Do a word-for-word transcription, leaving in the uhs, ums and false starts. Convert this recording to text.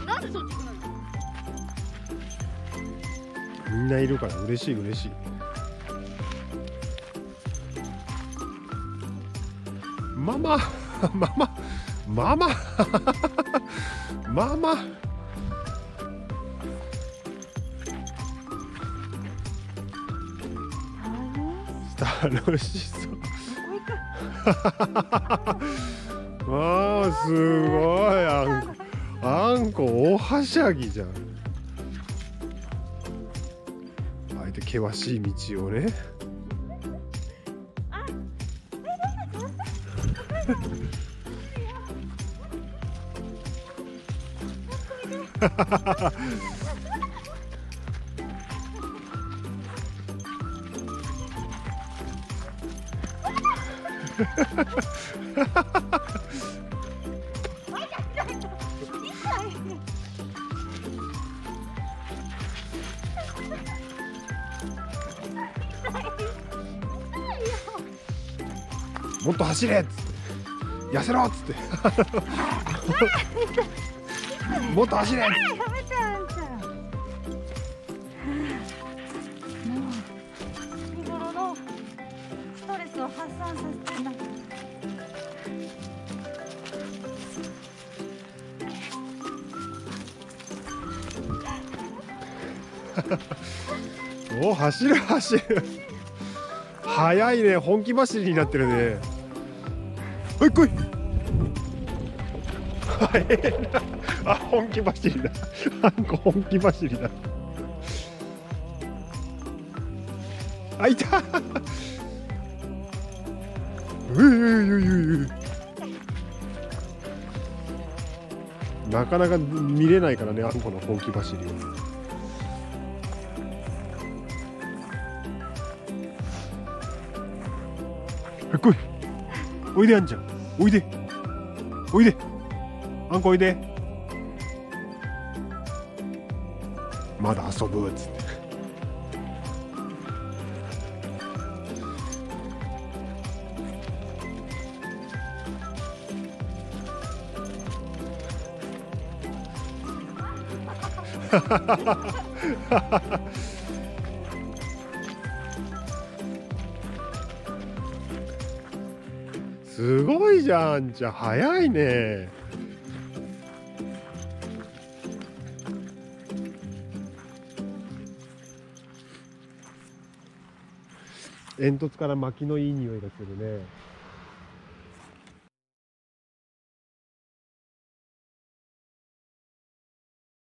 なんでそっち行くの？ みんないるから嬉しい嬉しい。ママママママママ楽しそう。ああすごい、あんこあんこ大はしゃぎじゃん。あえて険しい道をね。もっと走れっつって痩せろっつってもっと走れっつって。 やめてあんちゃん。もう日頃のストレスを発散させてんだ。 お走る走る速いね、本気走りになってるね。はい来いあ本気走りだあんこ本気走りだ。あいたういういういうなかなか見れないからね、あんこの本気走りを。来いおいであんちゃん、おいでおいであんこおいで。まだ遊ぶっつってすごいじゃん、あんちゃん早いね。煙突から薪のいい匂いがするね。